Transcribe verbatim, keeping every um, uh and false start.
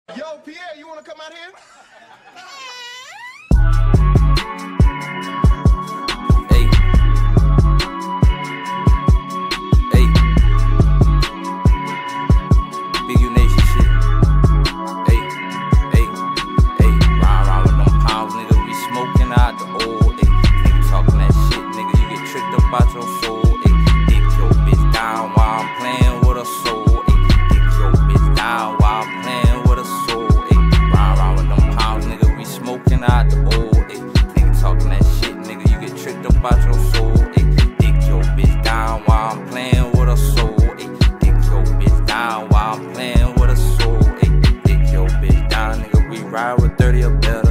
Yo, Pierre, you wanna come out here? Hey. Hey. Big U Nation shit. Hey. Hey. Hey. Ride around with them pounds, nigga. We smoking out the old. Hey. Nigga talking that shit, nigga. You get tricked up out your soul. Hey. Dick your bitch down while I'm playing with her soul. Hey. Dick your bitch down while I'm playing with her soul. Hey. Ride around with them pounds, nigga. We smoking out the old. Hey. Nigga talking that shit, nigga. You get tricked up out your soul. Ay, dick your bitch down while I'm playing with her soul. Ay, dick your bitch down while I'm playing with her soul. Ay, dick your bitch down, nigga. We ride with thirty or better.